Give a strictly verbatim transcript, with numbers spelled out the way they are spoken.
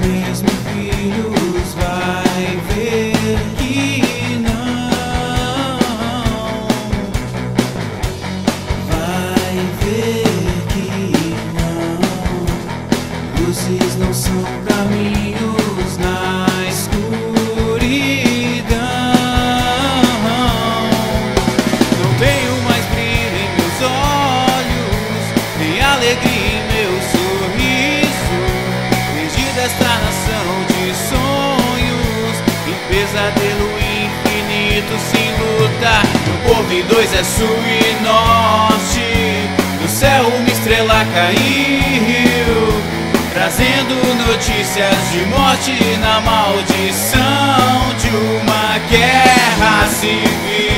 mesmos filhos, vai ver que não, vai ver que não. Vocês não são caminhos na escuridão. Não tenho mais brilho em meus olhos, nem alegria em meu sorriso. Perdi desta nação de sonhos, em pesadelo infinito sem lutar. Meu povo em dois é sul e norte, do céu uma estrela caiu, trazendo notícias de morte na maldição de uma guerra civil.